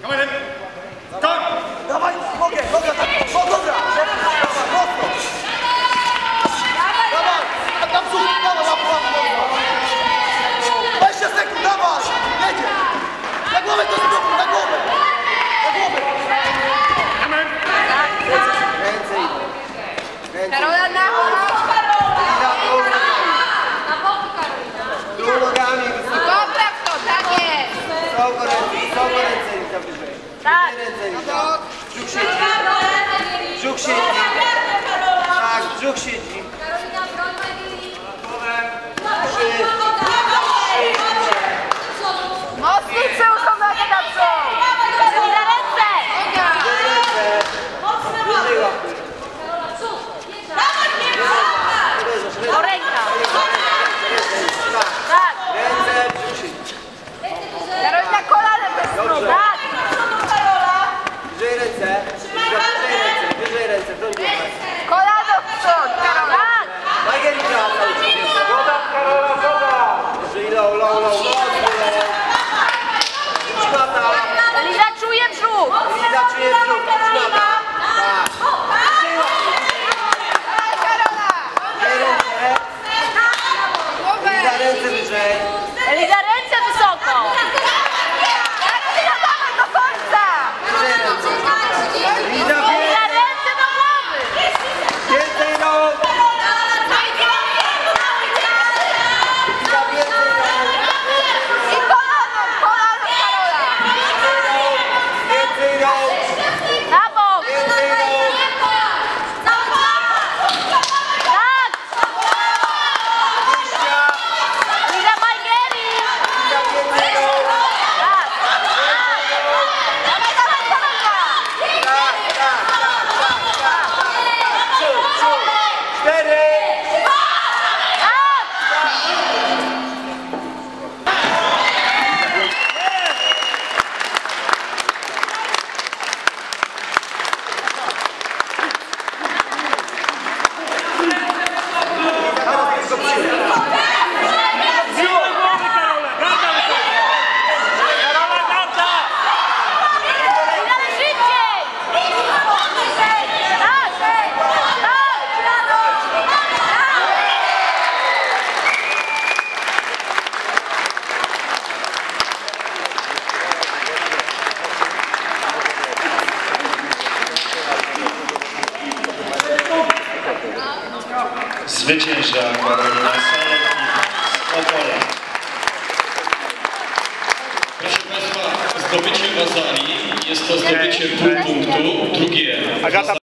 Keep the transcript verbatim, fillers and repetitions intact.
Dawaj, mogę, mogę, tak, o dobra, mocno. Dawaj, a tam cud, dawaj, łap, łap, łap. dwadzieścia sekund, dawaj, jedzie. Na głowę to spróbuj, na głowę. Na głowę. Ręce idą. Karola na Karola! Na boku Karolina. Tu nogami wysoko. Dobra w to, tak jest. Wysoko ręce, wysoko ręce idą wyżej. Tak. Ręce idą. Brzuch siedzi. Brzuch siedzi. Tak, brzuch siedzi. Karolina, broń Magili. Trzy. Mocniej przyłóżą nogę na przód. Karolina, ręce. Wyżej łapy. O, ręka. Tak. Ręce, brzuch siedzi. Karolina, kolanem bez strony. Tak. Wyżej ręce. Wyżej ręce, wyżej ręce. Do góry. Kolano w przód. Karola. Tak. Magierika cały czas. Woda, Karola, woda. Wyżej low, low, low, low. Szmata. Eliza czuje brzuch. Eliza czuje brzuch. Szmata. Tak. Wyżej łapy. Karola. Wyżej ręce. Eliza ręce wyżej. Eliza ręce wysoko. Karolina, dawaj do końca. Wyżej ręce. Eliza Eliza ręce do głowy. więcej rąk. Eliza więcej rąk. I kolano, kolano Karola. Więcej rąk. Na bok. Więcej rąk. Tak. Wyjścia. Eliza Majgieri. Eliza więcej rąk. Tak. Dawaj, dawaj, Karolina. Tak, tak, tak, tak, tak, tak. Przód, przód. Cztery. Tak. Eliza szybciej. Tak. Zwycięża Karolina Saletnik z Opola. Proszę Państwa, zdobycie Wazali jest to zdobycie pół punktu, drugie.